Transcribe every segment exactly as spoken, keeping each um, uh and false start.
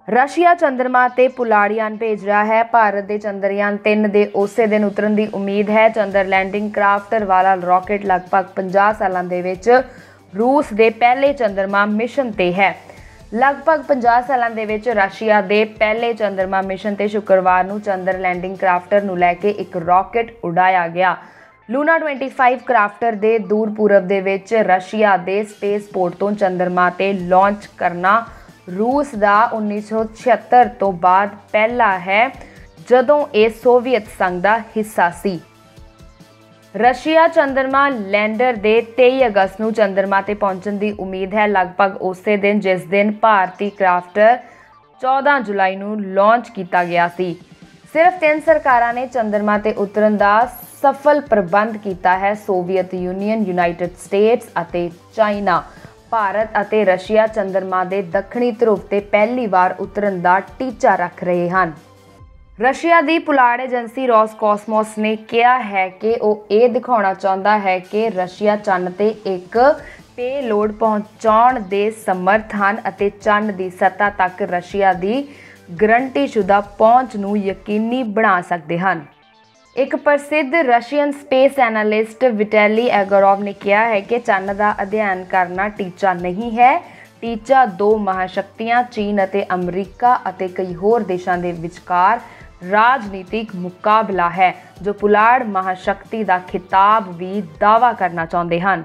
Russia चंद्रमा ते पुलाड़ियान भेज रहा है। भारत के चंद्रयान तीन के उसे दिन उतरन की उम्मीद है। चंद्र लैंडिंग क्राफ्ट वाला रॉकेट लगभग पचास सालों के विच रूस के पहले चंद्रमा मिशन ते है। लगभग पचास सालों के विच रशिया के पहले चंद्रमा मिशन ते शुक्रवार को चंद्र लैंडिंग क्राफ्टर नूं लैके एक रॉकेट उड़ाया गया। लूना पच्चीस क्राफ्टर के दूर पूरब दे विच रशिया के स्पेस पोर्ट तो चंद्रमा ते लॉन्च करना रूस का उन्नीस सौ छिहत्तर तो बाद पहला है जदों ये सोवियत संघ का हिस्सा सी। रशिया चंद्रमा लैंडर के तेईस अगस्त को चंद्रमा ते पहुंचने की उम्मीद है। लगभग उसे दिन जिस दिन भारतीय क्राफ्टर चौदह जुलाई को लॉन्च किया गया सी। सिर्फ तीन सरकारां ने चंद्रमा ते उतरन का सफल प्रबंध किया है। सोवियत यूनीयन, यूनाइटेड स्टेट्स और चाइना। भारत और रशिया चंद्रमा के दक्षिणी ध्रुव ते पहली बार उतरन का टीचा रख रहे हैं। रशिया की पुलाड़ एजेंसी रोसकॉसमोस ने कहा है कि वह ये दिखाना चाहता है कि रशिया चंद ते एक पेलोड पहुँचाने के समर्थ हैं और चंद की सतह तक रशिया की गारंटीशुदा पहुँच को यकीनी बना सकते हैं। एक प्रसिद्ध Russian space analyst Vitaly Egorov ने कहा है कि चंद का अध्ययन करना टीचा नहीं है। टीचा दो महाशक्तियां चीन और अमरीका और कई होर देशों के विचकार राजनीतिक मुकाबला है, जो पुलाड़ महाशक्ति का खिताब भी दावा करना चाहते हैं।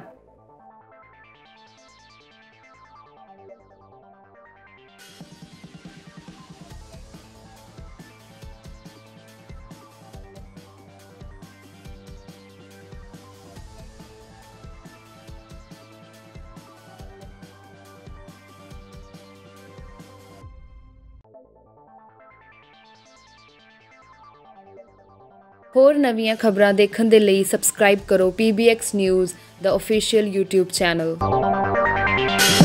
होर नवीं खबरां देखने के लिए सबसक्राइब करो P B X news the official YouTube channel.